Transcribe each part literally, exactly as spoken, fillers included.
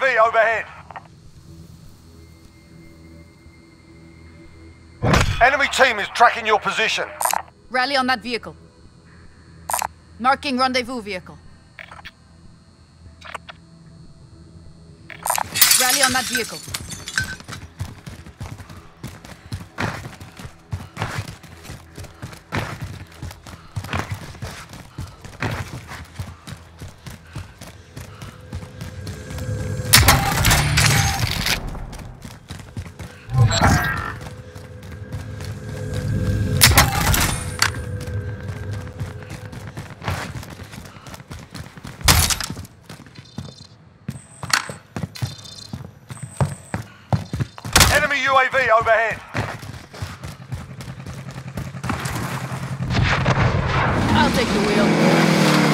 V overhead. Enemy team is tracking your position. Rally on that vehicle. Marking rendezvous vehicle. Rally on that vehicle. U A V overhead. I'll take the wheel.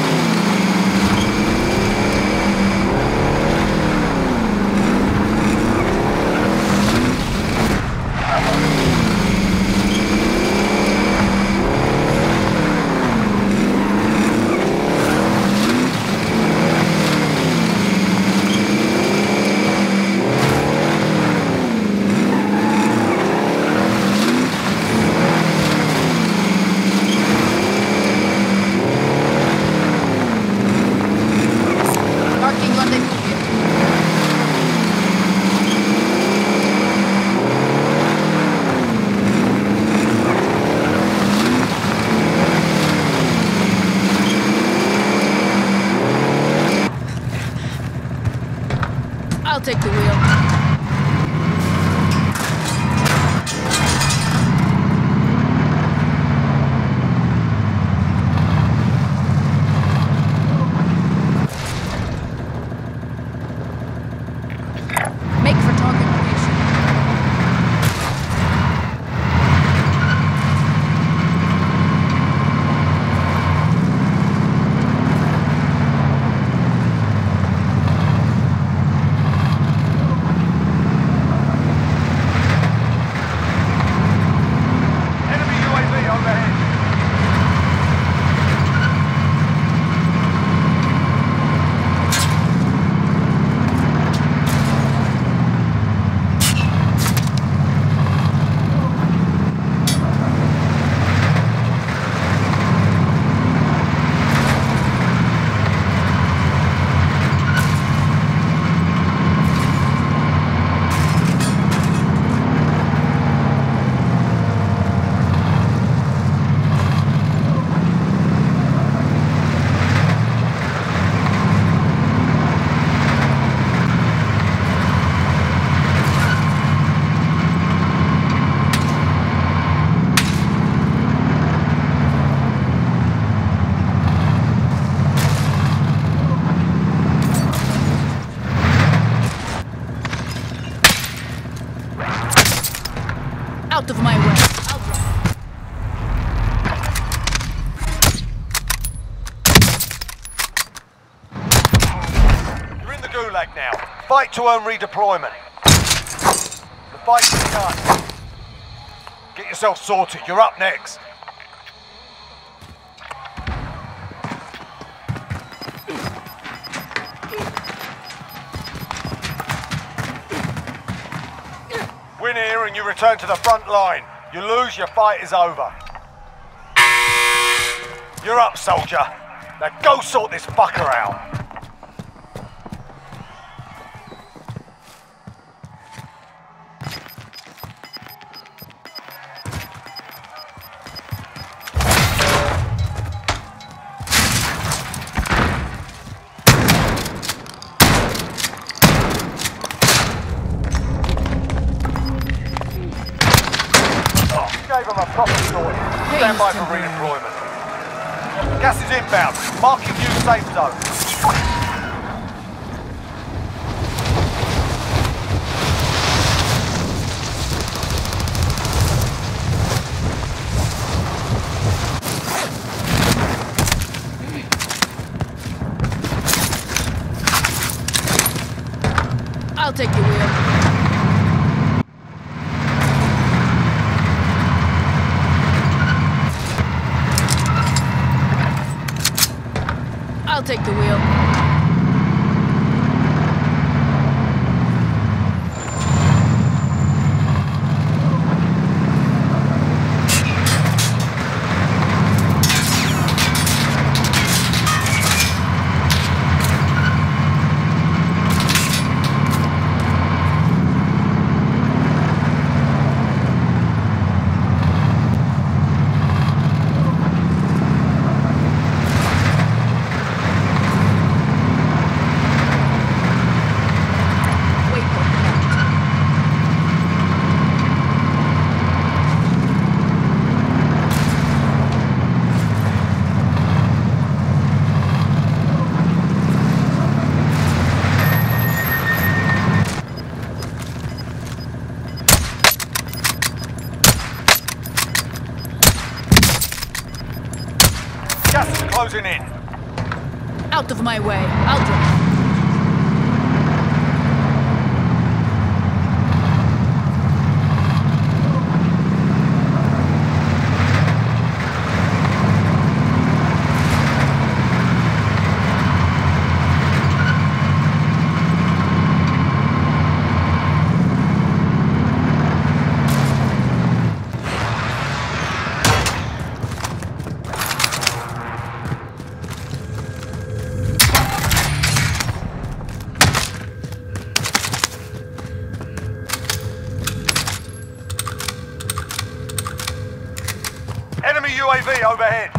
I'll take the wheel. Make for target location. Out of my way. I'll drive. You're in the gulag now. Fight to earn redeployment. The fight's begun. Get yourself sorted. You're up next. Win here and you return to the front line. You lose, your fight is over. You're up, soldier. Now go sort this fucker out. Gave him a proper story. Stand by for redeployment. Gas is inbound. Marking new safe zone. I'll take the wheel. I'll take the wheel. Gas is closing in. Out of my way. I'll drive. Enemy U A V overhead.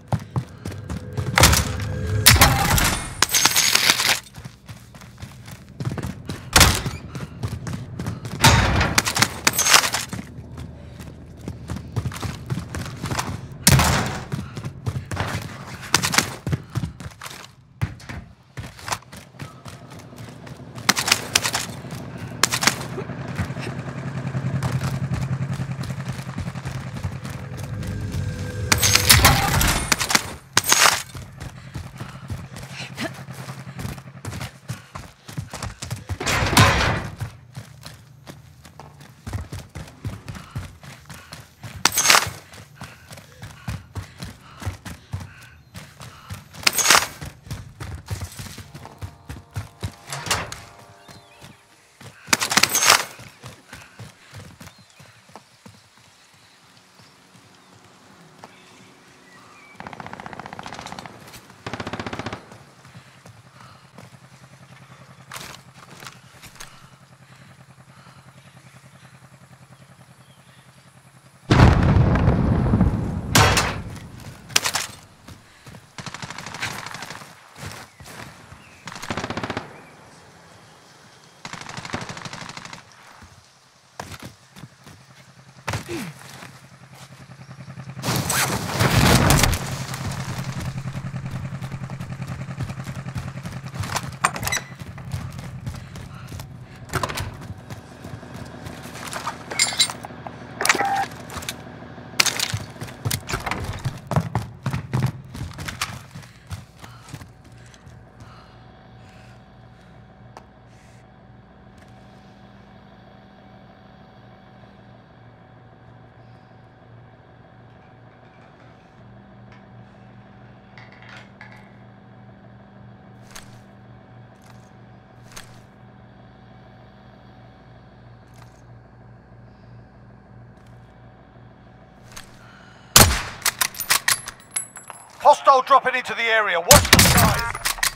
Hostile dropping into the area. Watch the skies.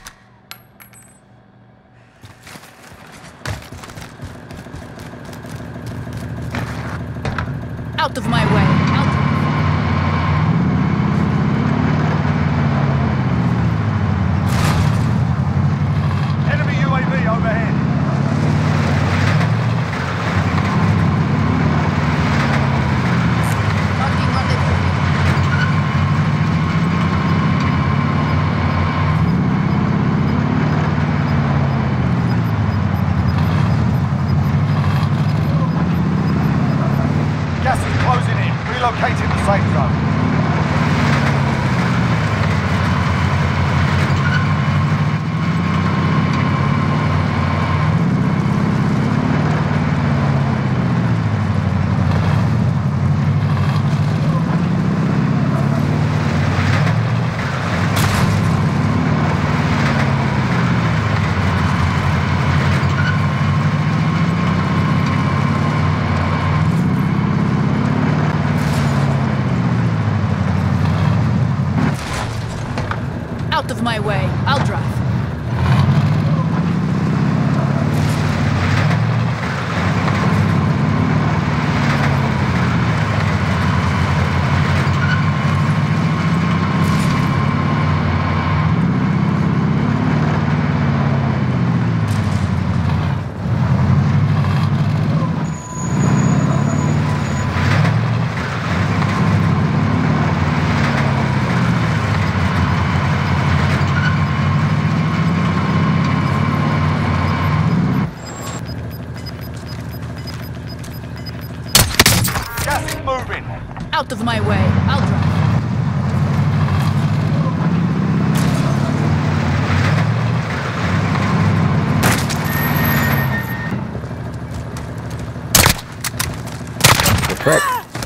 Out of my way. Out. Enemy U A V overhead. Marking rendezvous. Gas is closing in. Relocating the safe zone. Out of my way. I'll drive. Gas is moving. Out of my way. I'll drive. frick?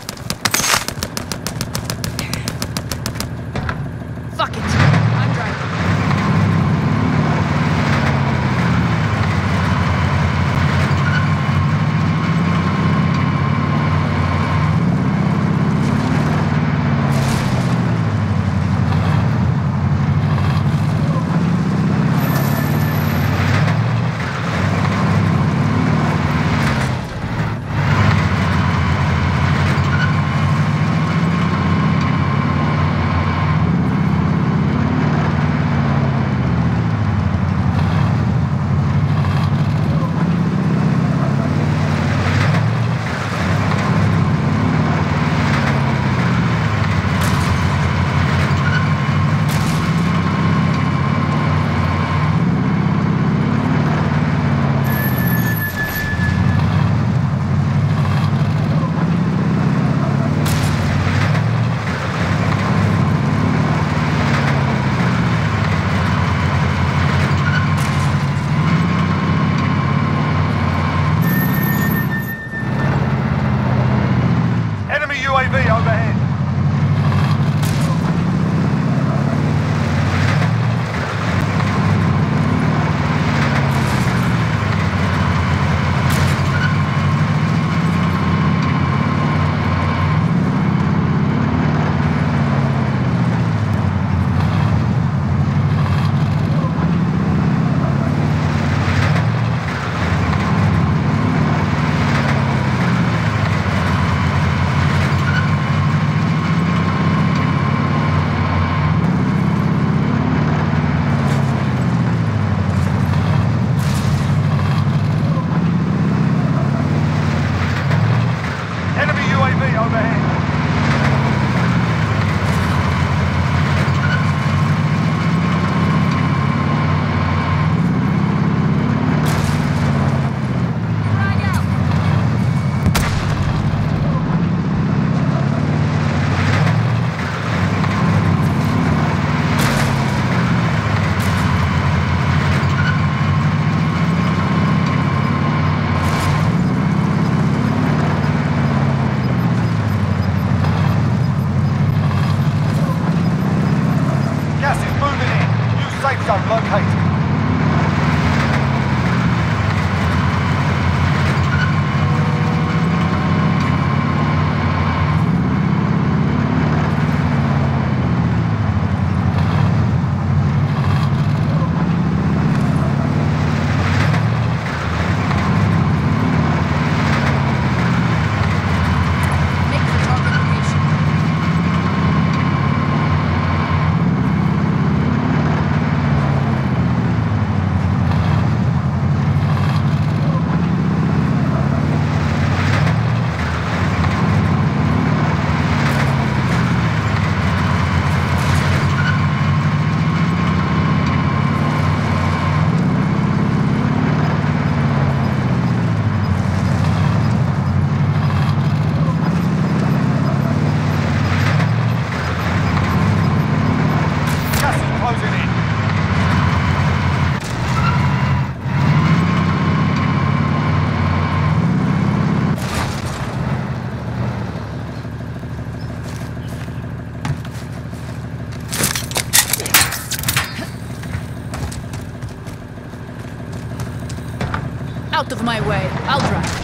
Fuck it. I'm driving. U A V overhead. Safe zone located. Out of my way. I'll drive.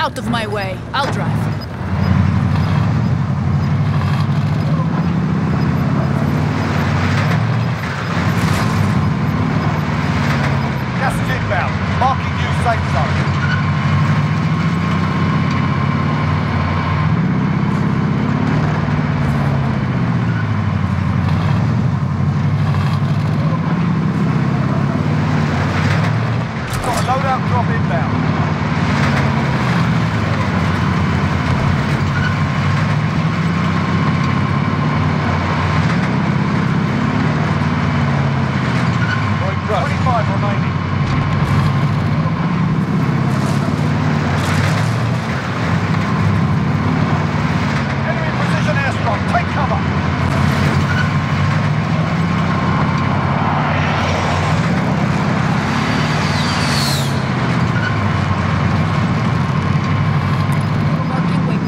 Out of my way. I'll drive. Gas is inbound. Marking new safe zone. Got a loadout drop inbound. twenty-five remaining. Enemy precision airstrike. Take cover. Marking wing.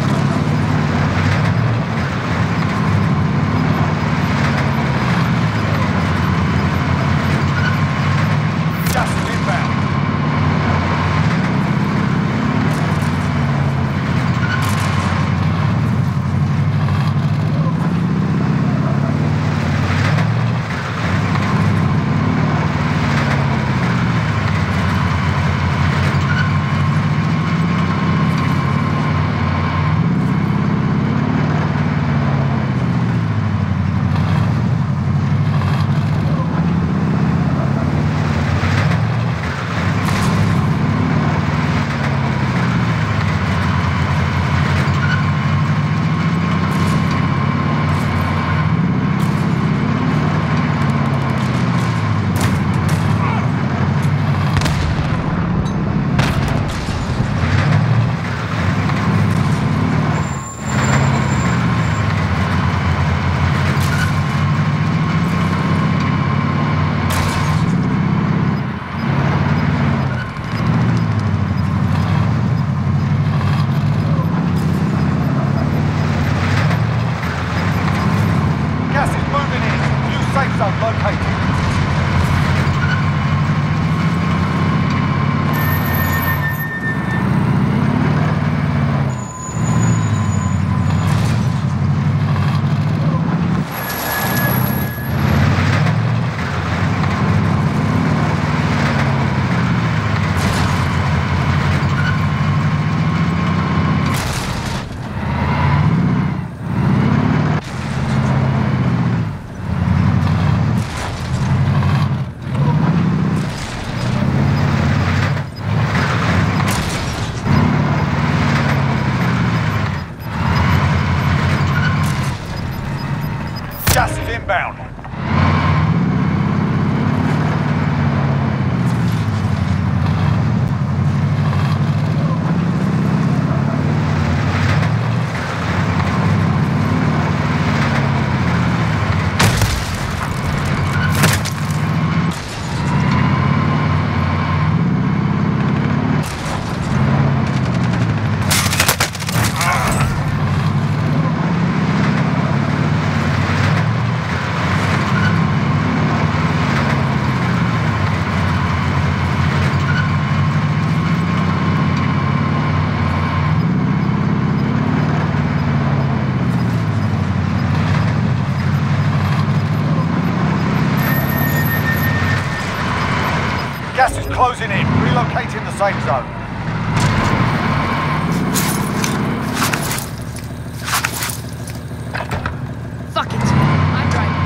Gas is inbound. Gas is moving in. New safe zone located. Gas is inbound. Gas is closing in. Relocating the safe zone. Fuck it. I'm driving.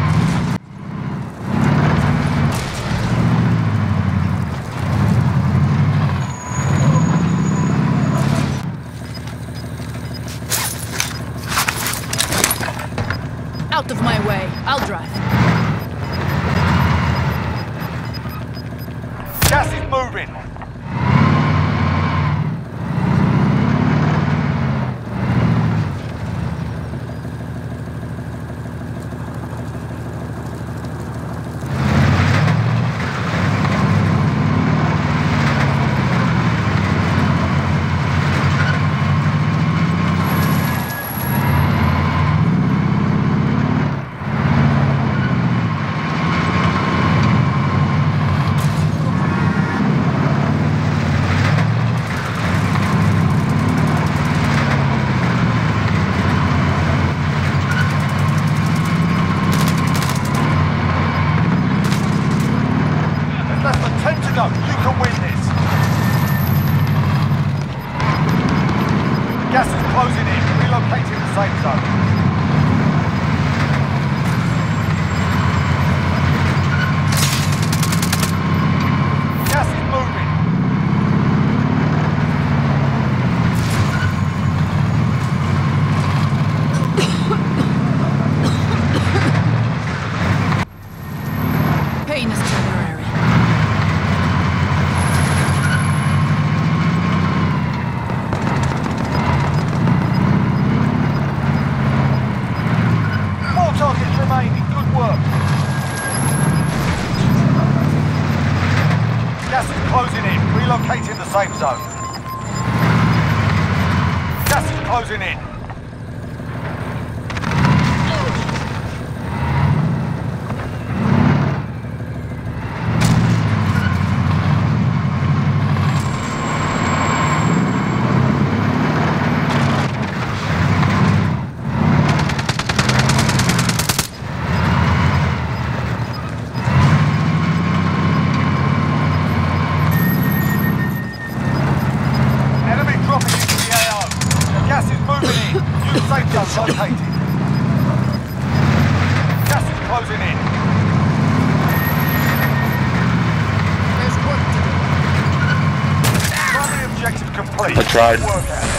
Out of my way. I'll drive. Gas is moving. Gas is closing in. Relocating the safe zone. Gas is moving. Pain is temporary. Four targets remaining. Good work. Gas is closing in. Relocating the safe zone. Gas is closing in. Enemy dropping into the A O. The gas is moving in. New safe zone located. Gas is closing in. There's work to do. Primary objective complete. I tried. Good work out.